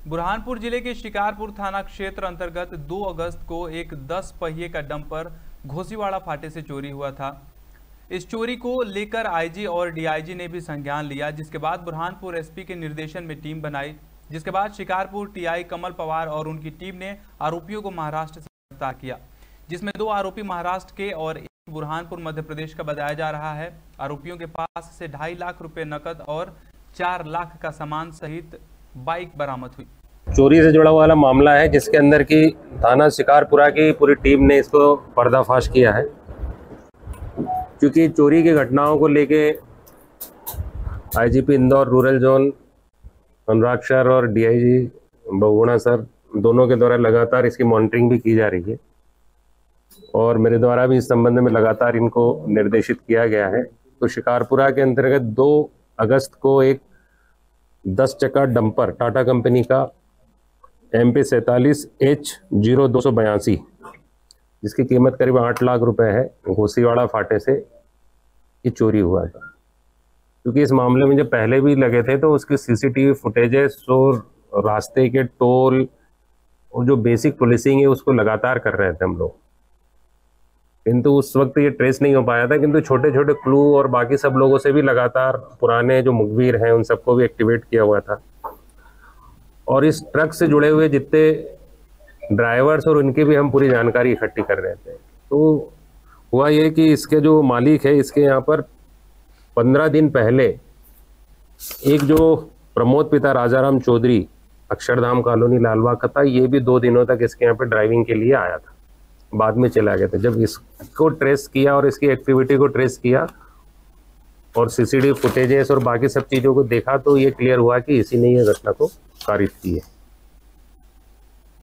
बुरहानपुर जिले के शिकारपुर थाना क्षेत्र अंतर्गत 2 अगस्त को एक 10 पहिए का डंपर घोसीवाड़ा फाटे से चोरी हुआ था। इस चोरी को लेकर आईजी और डीआईजी ने भी संज्ञान लिया, जिसके बाद बुरहानपुर एसपी के निर्देशन में टीम बनाई, जिसके बाद शिकारपुर टीआई कमल पवार और उनकी टीम ने आरोपियों को महाराष्ट्र से गिरफ्तार किया, जिसमें 2 आरोपी महाराष्ट्र के और एक बुरहानपुर मध्य प्रदेश का बताया जा रहा है। आरोपियों के पास से 2.5 लाख रुपए नकद और 4 लाख का सामान सहित बाइक बरामद हुई। चोरी से जुड़ा वाला मामला है, जिसके अंदर की थाना शिकारपुरा की पूरी टीम ने इसको पर्दाफाश किया है। क्योंकि चोरी की घटनाओं को लेके IGP Indore rural zone Anurag sir और डीआईजी बहुगुणा सर दोनों के द्वारा लगातार इसकी मॉनिटरिंग भी की जा रही है और मेरे द्वारा भी इस संबंध में लगातार इनको निर्देशित किया गया है। तो शिकारपुरा के अंतर्गत 2 अगस्त को एक 10 चक्का डंपर टाटा कंपनी का MP47H0282 जिसकी कीमत करीब 8 लाख रुपए है, घोसीवाड़ा फाटे से ये चोरी हुआ था। क्योंकि इस मामले में जब पहले भी लगे थे तो उसकी सीसीटीवी फुटेजेस और रास्ते के टोल और जो बेसिक पुलिसिंग है उसको लगातार कर रहे थे हम लोग, किंतु उस वक्त ये ट्रेस नहीं हो पाया था। किंतु छोटे छोटे क्लू और बाकी सब लोगों से भी लगातार पुराने जो मुखबिर हैं उन सबको भी एक्टिवेट किया हुआ था और इस ट्रक से जुड़े हुए जितने ड्राइवर्स और उनकी भी हम पूरी जानकारी इकट्ठी कर रहे थे। तो हुआ ये कि इसके जो मालिक है इसके यहाँ पर 15 दिन पहले एक जो प्रमोद पिता राजाराम चौधरी अक्षरधाम कॉलोनी लालबाग का था, ये भी 2 दिनों तक इसके यहाँ पे ड्राइविंग के लिए आया था, बाद में चला गया था। जब इसको ट्रेस किया और इसकी एक्टिविटी को ट्रेस किया और सीसीटीवी फुटेजेस और बाकी सब चीज़ों को देखा तो ये क्लियर हुआ कि इसी ने ये घटना को कारित की है।